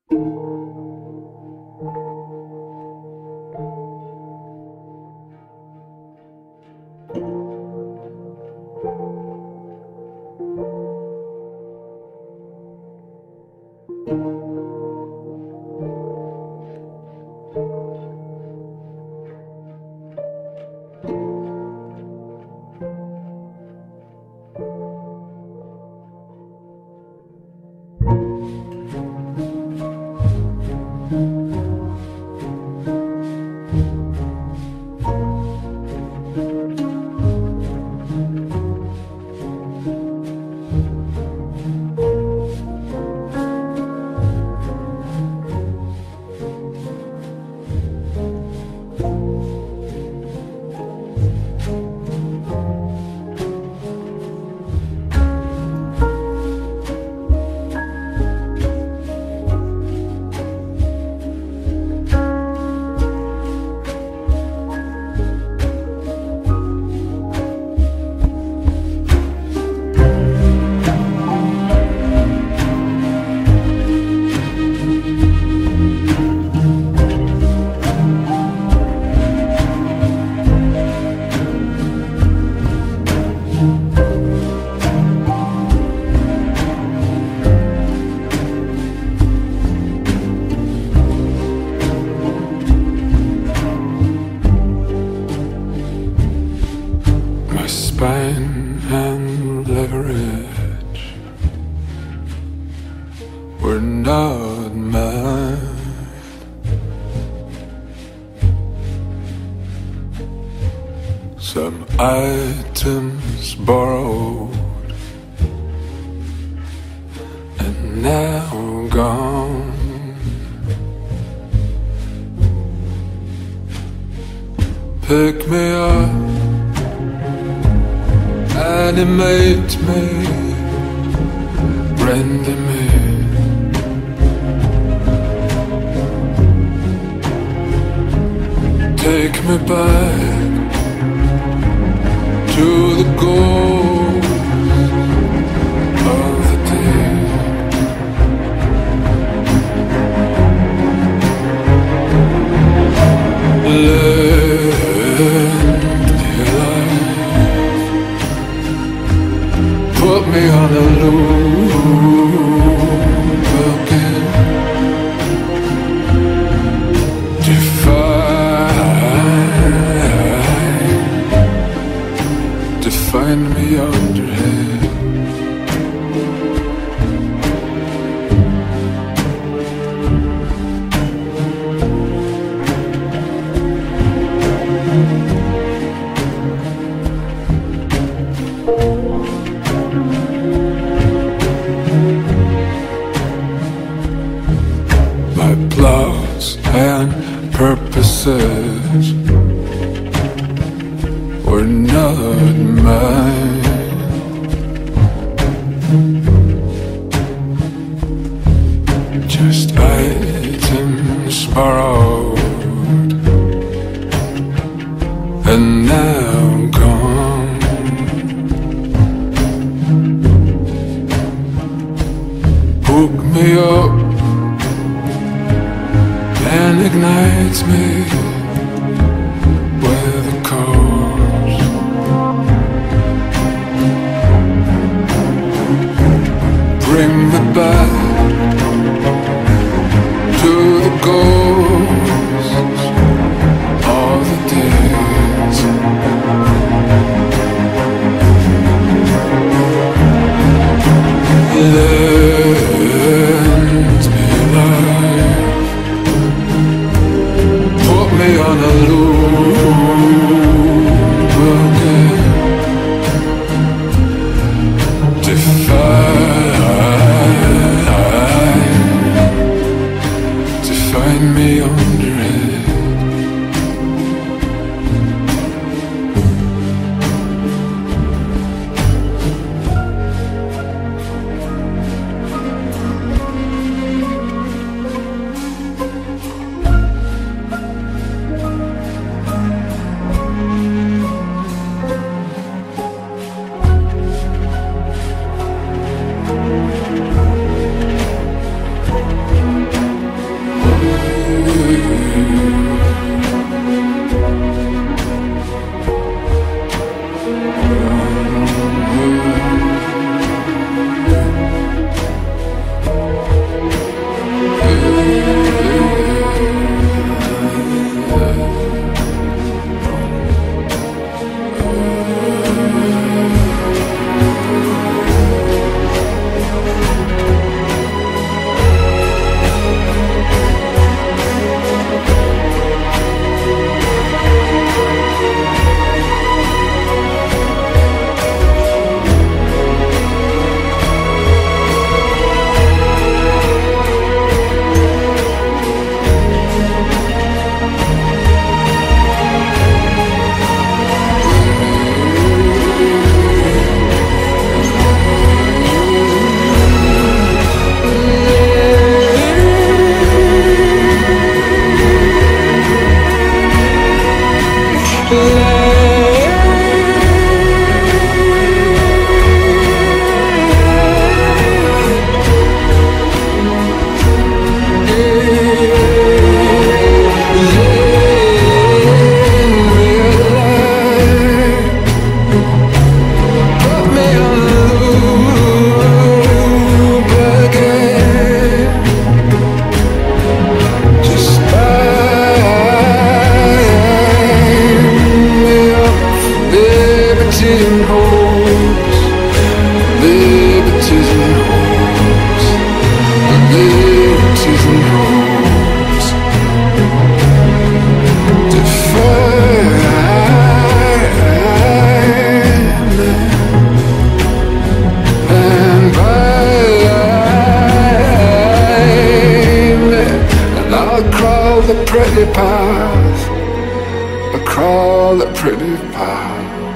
Spine and leverage were not mine. Some items borrowed and now gone. Pick me up, animate me, render me. Take me back to the goal of the day. Put me on a loop again. Define me under head. My plots and purposes were not mine. Just items borrowed and now gone. Hook me up and ignites me with a cause. Bring me back to the ghosts of the days. Lend me life. Put me on a loop again. Define me under it. The pretty path, I crawl the pretty path.